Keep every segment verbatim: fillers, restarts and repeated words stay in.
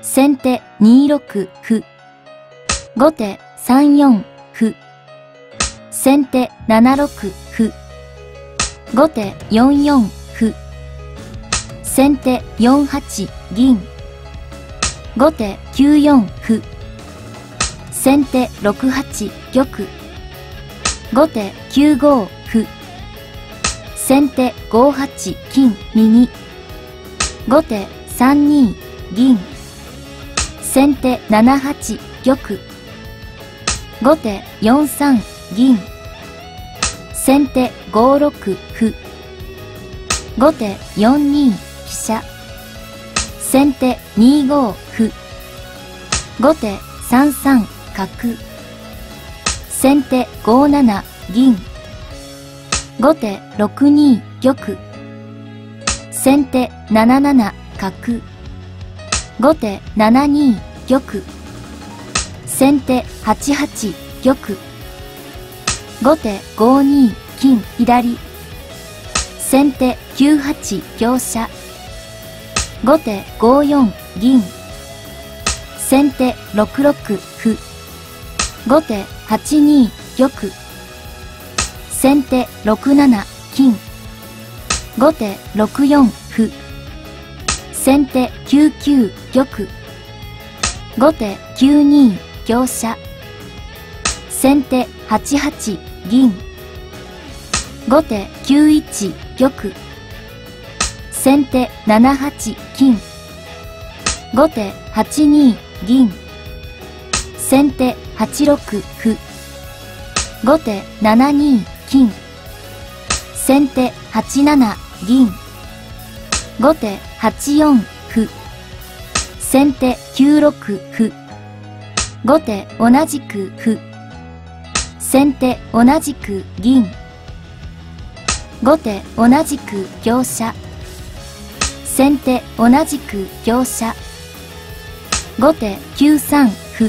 先手にろく歩。後手さんよん歩。先手ななろく歩。後手よんよん歩。先手よんはち銀。後手きゅうよん歩。先手ろくはち玉。後手きゅうご歩。先手ごはち金右。後手さんに銀。先手ななはち玉。後手よんさん銀。先手ごろく歩。後手よんに飛車。先手にご歩。後手さんさん角。先手ごなな銀。後手ろくに玉。先手なななな角。後手ななに玉。先手はちはち玉。後手ごに金左。先手きゅうはち香車。後手ごよん銀。先手ろくろく歩。後手はちに玉。先手ろくなな金。後手ろくよん歩。先手きゅうきゅう玉。後手きゅうに香車。先手はちはち銀。後手きゅういち玉。先手ななはち金。後手はちに銀。先手はちろく歩。後手ななに金。先手はちなな銀。後手はちよん歩。先手きゅうろく歩。後手同じく歩。先手同じく銀。後手同じく香車。先手同じく香車。後手きゅうさん歩。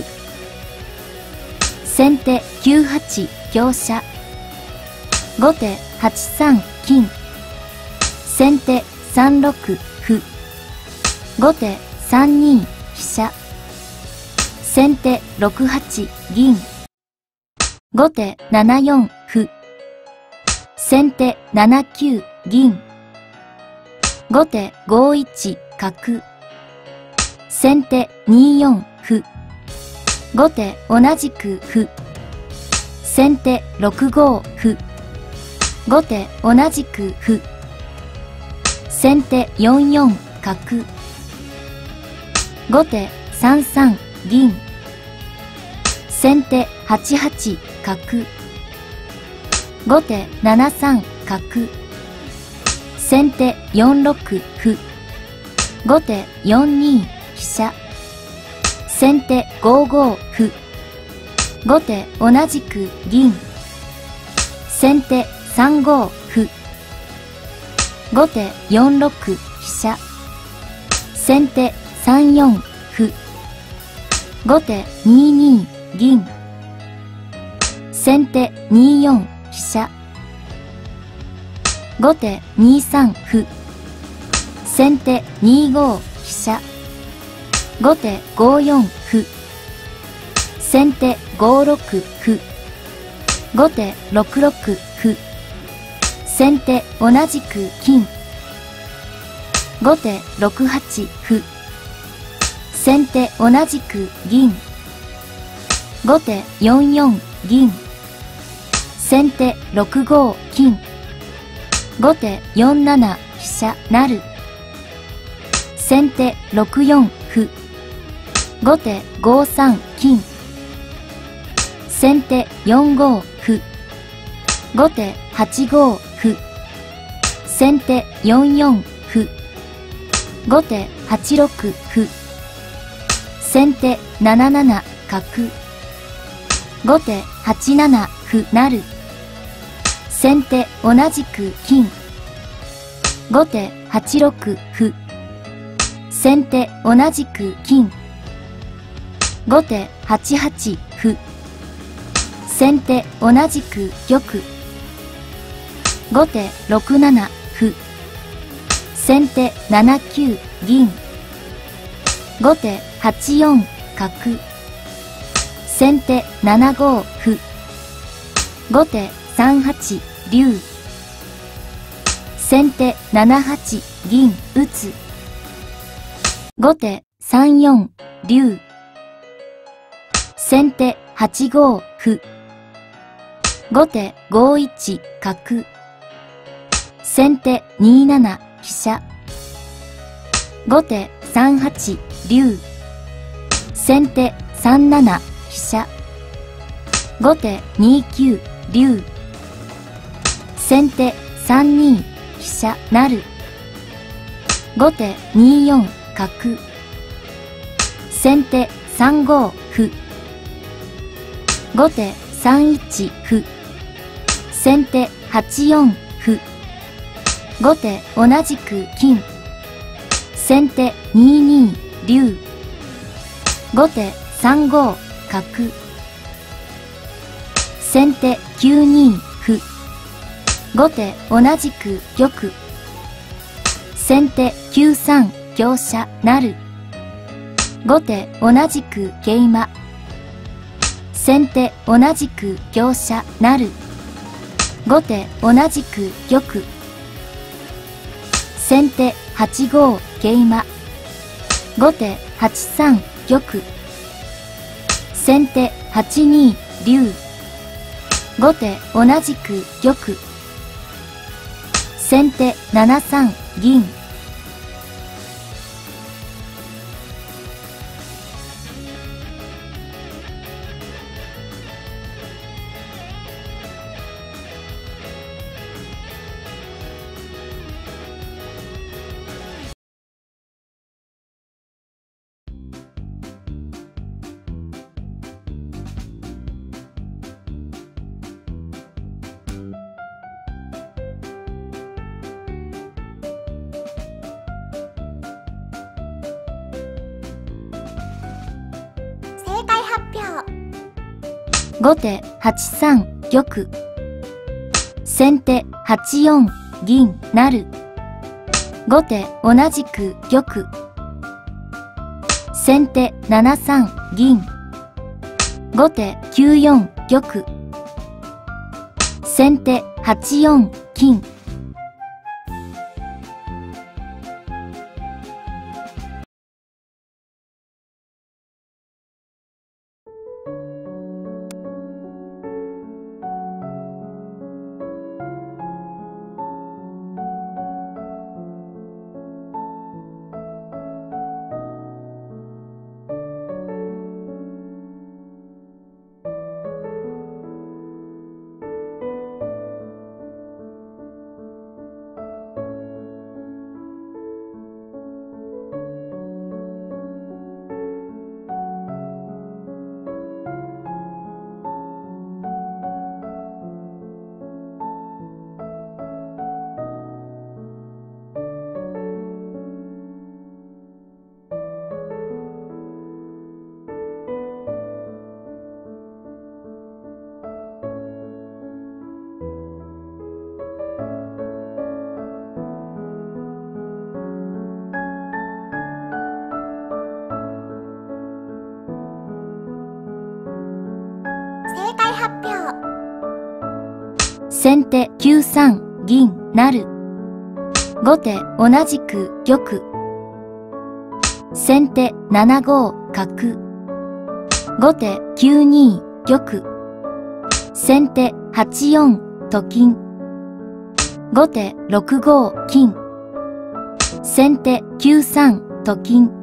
先手きゅうはち香車。後手はちさん金。先手さんろく歩。後手さんに飛車。先手ろくはち銀。後手ななよん歩。先手ななきゅう銀。後手ごいち角。先手によん歩。後手同じく歩。先手ろくご歩。後手同じく歩。先手よんよん角。後手さんさん銀。先手はちはち角。後手ななさん角。先手よんろく歩。後手よんに飛車。先手ごご歩。後手同じく銀。先手さんご歩。後手よんろく飛車。先手さんよん歩。後手にに銀。先手によん飛車。後手にさん歩。先手にご飛車。後手ごよん歩。先手ごろく歩。後手ろくろく歩。先手同じく金。後手ろくはち歩。先手同じく銀。後手よんよん銀。先手ろくご金。後手よんなな飛車成。先手ろくよん歩。後手ごさん金。先手よんご歩。後手はちご歩。先手よんよん歩。後手はちろく歩。先手なななな角。後手はちなな歩成。先手同じく金。後手はちろく歩。先手同じく金。後手はちはち歩。先手同じく玉。後手ろくなな歩。先手ななきゅう銀。後手はちよん角。先手ななご歩。後手さんはち竜。先手ななはち銀打つ。後手さんよん竜。先手はちご歩。後手ごいち角。先手になな飛車。後手さんはち竜。先手さんなな飛車。後手にきゅう竜。先手さんに飛車成。後手によん角。先手さんご歩。後手さんいち歩。先手はちよん歩。後手同じく金。先手にに竜。後手さんご角。先手きゅうに歩。後手同じく玉。先手きゅうさん香車成。後手同じく桂馬。先手同じく香車成。後手同じく玉。先手はちご桂馬。後手はちさん玉。先手はちに竜。後手同じく玉。先手ななさん銀。 正解発表。 後手はちさん玉。先手はちよん銀成。後手同じく玉。先手ななさん銀。後手きゅうよん玉。先手はちよん金。 正解発表。 先手きゅうさん銀成。後手同じく玉。先手ななご角。後手きゅうに玉。先手はちよんと金。後手ろくご金。先手きゅうさんと金。